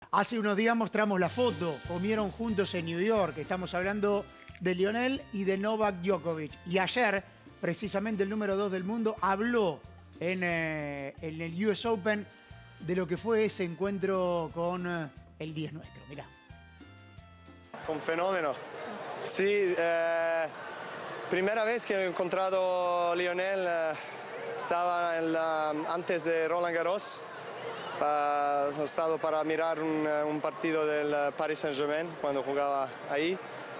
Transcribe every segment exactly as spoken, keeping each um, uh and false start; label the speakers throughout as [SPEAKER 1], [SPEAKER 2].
[SPEAKER 1] Hace unos días mostramos la foto, comieron juntos en New York. Estamos hablando de Lionel y de Novak Djokovic. Y ayer, precisamente el número dos del mundo, habló en, eh, en el U S Open de lo que fue ese encuentro con eh, el diez nuestro. Mirá.
[SPEAKER 2] Un fenómeno. Sí, eh, primera vez que he encontrado a Lionel, eh, estaba en la, antes de Roland Garros. Uh, he estado para mirar un, un partido del Paris Saint-Germain cuando jugaba ahí.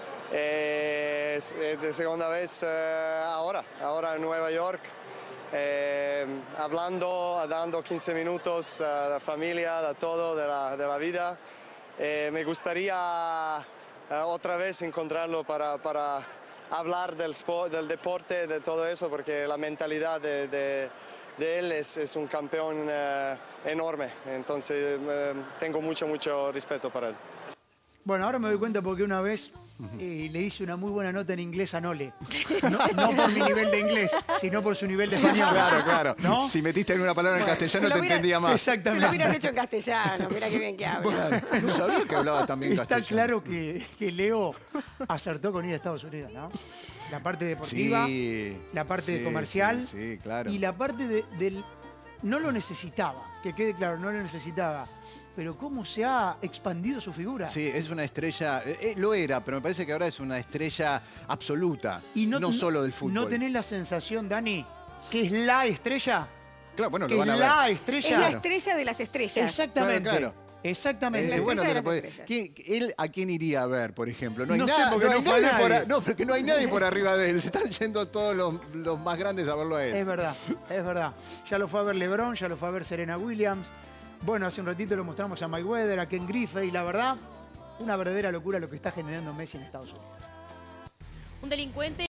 [SPEAKER 2] Eh, es, es de segunda vez eh, ahora, ahora en Nueva York, eh, hablando, dando quince minutos a la familia, a todo de la, de la vida. Eh, me gustaría uh, otra vez encontrarlo para, para hablar del, sport, del deporte, de todo eso, porque la mentalidad de, de de él es, es un campeón eh, enorme, entonces eh, tengo mucho, mucho respeto para él.
[SPEAKER 1] Bueno, ahora me doy cuenta porque una vez eh, le hice una muy buena nota en inglés a Nole. No, no por mi nivel de inglés, sino por su nivel de español.
[SPEAKER 3] Claro, claro.
[SPEAKER 1] ¿No?
[SPEAKER 3] Si metiste alguna palabra
[SPEAKER 1] Bueno,
[SPEAKER 3] en castellano
[SPEAKER 4] lo
[SPEAKER 3] te
[SPEAKER 4] hubiera-
[SPEAKER 3] entendía más.
[SPEAKER 1] Exactamente.
[SPEAKER 4] Si lo hubieras hecho en castellano, mira qué bien que habla.
[SPEAKER 3] Claro, no sabía que hablaba también
[SPEAKER 1] Está
[SPEAKER 3] castellano.
[SPEAKER 1] claro que, que Leo acertó con ir a Estados Unidos, ¿no? La parte deportiva,
[SPEAKER 3] Sí,
[SPEAKER 1] la parte
[SPEAKER 3] sí,
[SPEAKER 1] comercial
[SPEAKER 3] sí, sí, claro.
[SPEAKER 1] y la parte de- del... No lo necesitaba, que quede claro, no lo necesitaba. Pero cómo se ha expandido su figura.
[SPEAKER 3] Sí, es una estrella, eh, eh, lo era, pero me parece que ahora es una estrella absoluta,
[SPEAKER 1] Y
[SPEAKER 3] no, solo del fútbol.
[SPEAKER 1] ¿No tenés la sensación, Dani, que es la estrella?
[SPEAKER 3] Claro, bueno,
[SPEAKER 1] Que
[SPEAKER 3] lo
[SPEAKER 1] es
[SPEAKER 3] van a ver.
[SPEAKER 1] la estrella.
[SPEAKER 4] Es la estrella de las estrellas.
[SPEAKER 1] Exactamente.
[SPEAKER 3] Claro, claro.
[SPEAKER 1] Exactamente.
[SPEAKER 3] Eh,
[SPEAKER 4] La
[SPEAKER 3] bueno,
[SPEAKER 4] estrella de
[SPEAKER 3] pero
[SPEAKER 4] las
[SPEAKER 3] porque-
[SPEAKER 4] estrellas.
[SPEAKER 3] ¿quién- él a quién iría a ver, por ejemplo? No hay,
[SPEAKER 1] No sé,
[SPEAKER 3] nada-
[SPEAKER 1] porque
[SPEAKER 3] no hay
[SPEAKER 1] no fue
[SPEAKER 3] nadie por
[SPEAKER 1] nadie.
[SPEAKER 3] a- no, porque no hay nadie por arriba de él. Se están yendo todos los, los más grandes a verlo a él.
[SPEAKER 1] Es verdad, es verdad. Ya lo fue a ver LeBron, ya lo fue a ver Serena Williams. Bueno, hace un ratito lo mostramos a Mayweather, a Ken Griffey. Y la verdad, una verdadera locura lo que está generando Messi en Estados Unidos.
[SPEAKER 5] Un delincuente